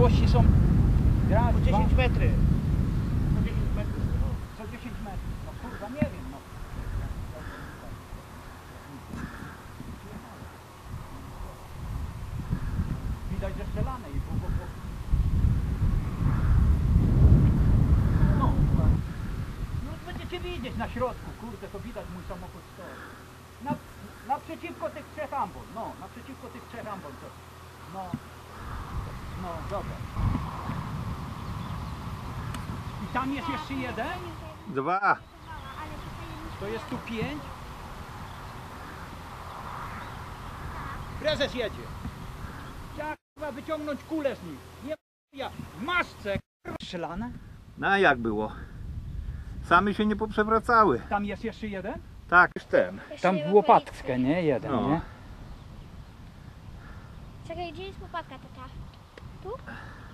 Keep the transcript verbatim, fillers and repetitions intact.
odległości są raz, Po dziesięć dwa, metrów. Po dziesięć metrów. No. co dziesięć metrów. No kurwa, nie wiem, no. Widać, że strzelane i po, po, po. No, no będziecie widzieć na środku, kurde, to widać, mój samochód stoi. Na, naprzeciwko tych trzech ambon, no, naprzeciwko tych trzech ambon, to, no, no, dobra. I tam jest jeszcze jeden, Dwa. to jest tu pięć. Prezes jedzie. Trzeba chyba wyciągnąć kulę z nich. Nie ja, w masce, kurwa, strzelane. No a jak było? Same się nie poprzewracały. Tam jest jeszcze jeden? Tak, już ten. Tam w łopatkę, nie? Jeden, No. nie? Czekaj, gdzie jest łopatka taka? Tu?